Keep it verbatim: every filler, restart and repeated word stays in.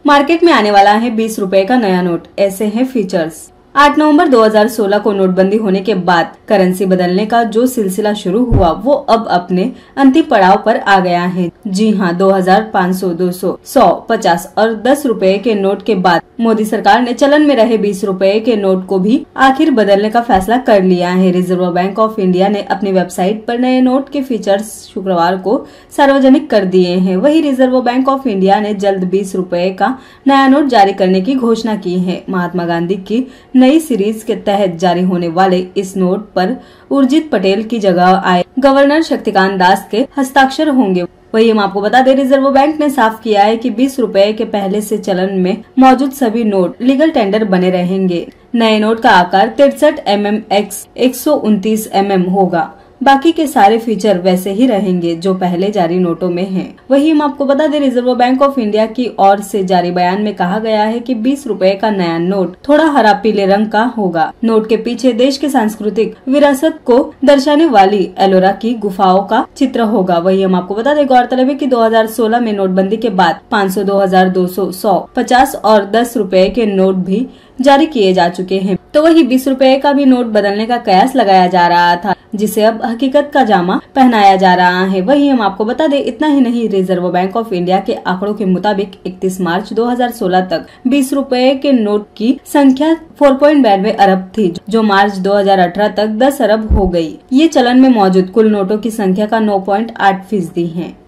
Market में आने वाला है बीस रुपए का नया नोट, ऐसे हैं फीचर्स। आठ नवंबर दो हज़ार सोलह को नोटबंदी होने के बाद करेंसी बदलने का जो सिलसिला शुरू हुआ वो अब अपने अंतिम पड़ाव पर आ गया है। जी हां, दो हज़ार, पाँच सौ, दो सौ, सौ, पचास और दस रुपए के नोट के बाद मोदी सरकार ने चलन में रहे बीस रुपए के नोट को भी आखिर बदलने का फैसला कर लिया है। रिजर्व बैंक ऑफ इंडिया ने अपनी वेबसाइट पर नए नोट के फीचर्स शुक्रवार को सार्वजनिक कर दिए हैं। वही रिजर्व बैंक ऑफ इंडिया ने जल्द बीस रुपए का नया नोट जारी करने की घोषणा की है। महात्मा गांधी की नई सीरीज के तहत जारी होने वाले इस नोट पर उर्जित पटेल की जगह आए गवर्नर शक्तिकांत दास के हस्ताक्षर होंगे। वही हम आपको बता दें, रिजर्व बैंक ने साफ किया है कि बीस रुपए के पहले से चलन में मौजूद सभी नोट लीगल टेंडर बने रहेंगे। नए नोट का आकार तिरसठ एम एम एक्स एक सौ उनतीस एम एम होगा। बाकी के सारे फीचर वैसे ही रहेंगे जो पहले जारी नोटों में हैं। वही हम आपको बता दें, रिजर्व बैंक ऑफ इंडिया की ओर से जारी बयान में कहा गया है कि बीस रुपए का नया नोट थोड़ा हरा पीले रंग का होगा। नोट के पीछे देश के सांस्कृतिक विरासत को दर्शाने वाली एलोरा की गुफाओं का चित्र होगा। वही हम आपको बता दें, गौरतलब है कि दो हज़ार सोलह में नोटबंदी के बाद पाँच सौ, दो हज़ार, दो सौ, सौ, पचास और दस रुपए के नोट भी जारी किए जा चुके हैं। तो वही बीस रुपए का भी नोट बदलने का कयास लगाया जा रहा था, जिसे अब हकीकत का जामा पहनाया जा रहा है। वही हम आपको बता दें, इतना ही नहीं, रिजर्व बैंक ऑफ इंडिया के आंकड़ों के मुताबिक इकतीस मार्च दो हज़ार सोलह तक बीस रुपए के नोट की संख्या चार पॉइंट बानवे अरब थी, जो मार्च दो हज़ार अठारह तक दस अरब हो गई। ये चलन में मौजूद कुल नोटों की संख्या का नौ पॉइंट आठ फीसदी है।